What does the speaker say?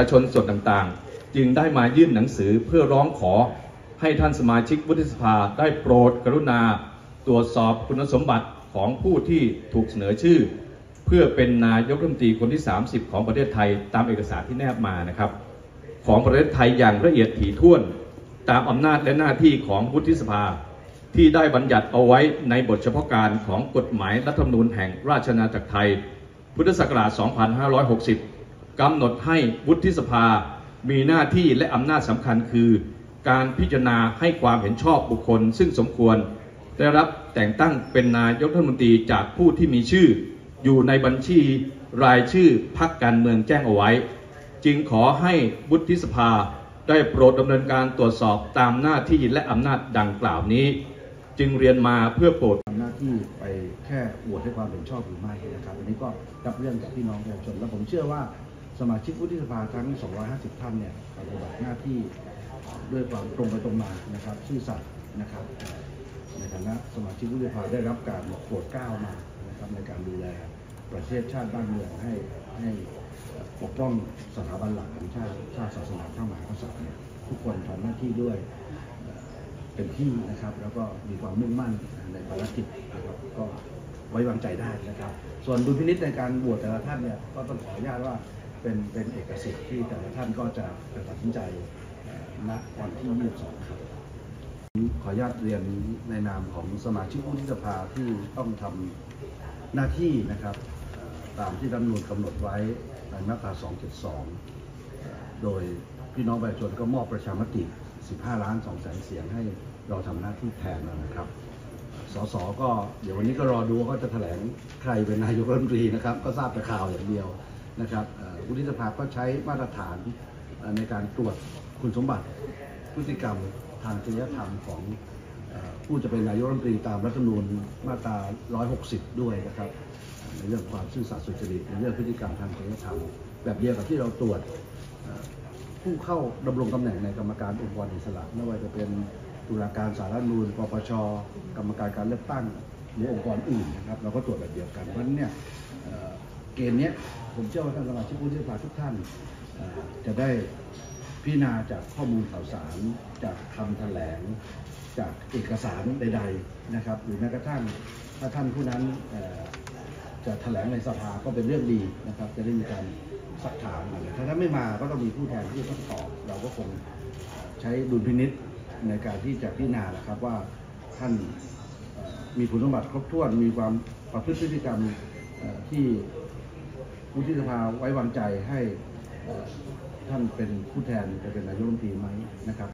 ประชาชนส่วนต่างๆจึงได้มายื่นหนังสือเพื่อร้องขอให้ท่านสมาชิกวุฒิสภาได้โปรดกรุณาตรวจสอบคุณสมบัติของผู้ที่ถูกเสนอชื่อเพื่อเป็นนายกรัฐมนตรีคนที่30ของประเทศไทยตามเอกสารที่แนบมานะครับของประเทศไทยอย่างละเอียดถี่ถ้วนตามอำนาจและหน้าที่ของวุฒิสภาที่ได้บัญญัติเอาไว้ในบทเฉพาะการของกฎหมายรัฐธรรมนูญแห่งราชอาณาจักรไทยพุทธศักราช 2560 กำหนดให้วุฒิสภามีหน้าที่และอำนาจสำคัญคือการพิจารณาให้ความเห็นชอบบุคคลซึ่งสมควรได้รับแต่งตั้งเป็นนายกรัฐมนตรีจากผู้ที่มีชื่ออยู่ในบัญชีรายชื่อพรรคการเมืองแจ้งเอาไว้จึงขอให้วุฒิสภาได้โปรดดำเนินการตรวจสอบตามหน้าที่และอำนาจดังกล่าวนี้จึงเรียนมาเพื่อโปรดทำหน้าที่ไปแค่โหวตให้ความเห็นชอบหรือไม่นะครับอันนี้ก็รับเรื่องจากพี่น้องประชาชนและผมเชื่อว่าสมาชิกวุฒิสภาทั้ง250ท่านเนี่ยปฏิบัติหน้าที่ด้วยความตรงไปตรงมานะครับซื่อสัตย์นะครับในฐานะสมาชิกวุฒิสภาได้รับการโปรดเกล้ามานะครับในการดูแลประเทศชาติบ้านเมืองให้ปกป้องสถาบันหลักของชาติศาสนาพระมหากษัตริย์เนี่ยทุกคนทำหน้าที่ด้วยเต็มที่นะครับแล้วก็มีความมุ่งมั่นในภารกิจนะครับก็ไว้วางใจได้นะครับส่วนดุลพินิจในการโหวตแต่ละท่านเนี่ยก็ต้องขออนุญาตว่าเป็นเอกสิทธิ์ที่แต่ละท่านก็จะตัดสินใจณวันที่22ครับขออนุญาตเรียนในนามของสมาชิกวุฒิสภาที่ต้องทำหน้าที่นะครับตามที่รัฐธรรมนูญกำหนดไว้ในมาตรา 272 โดยพี่น้องประชาชนก็มอบประชามติ15,200,000 เสียงให้เราทำหน้าที่แทนนะครับสสก็เดี๋ยววันนี้ก็รอดูว่าเขาจะแถลงใครเป็นนายกรัฐมนตรีนะครับก็ทราบแต่ข่าวอย่างเดียวนะครับวุฒิสภาก็ใช้มาตรฐานในการตรวจคุณสมบัติพฤติกรรมทางจริยธรรมของผู้จะเป็นนายกรัฐมนตรีตามรัฐธรรมนูญมาตรา 160 ด้วยนะครับในเรื่องความซื่อสัตย์สุจริตในเรื่องพฤติกรรมทางจริยธรรมแบบเดียวกับที่เราตรวจผู้เข้าดำรงตำแหน่งในกรรมการองค์กรอิสระไม่ว่าจะเป็นตุลาการศาลรัฐธรรมนูญปปชกรรมการการเลือกตั้งหรือองค์กรอื่นนะครับเราก็ตรวจแบบเดียวกันเพราะฉะนั้นเนี่ยเกณฑ์นี้ผมเชื่อว่าท่านสมาชิกวุฒิสภาทุกท่านจะได้พิจารณาจากข้อมูลข่าวสารจากคำแถลงจากเอกสารใดๆนะครับหรือแม้กระทั่งถ้าท่านผู้นั้นจะแถลงในสภาก็เป็นเรื่องดีนะครับจะได้มีการสักถามถ้าไม่มาก็ต้องมีผู้แทนที่จะต้องตอบเราก็คงใช้ดุลพินิจในการที่จะพิจารณาครับว่าท่านมีคุณสมบัติครบถ้วนมีความประพฤติพฤติกรรมที่วุฒิสภาไว้วางใจให้ท่านเป็นผู้แทนจะเป็นนายกรัฐมนตรีไหมนะครับ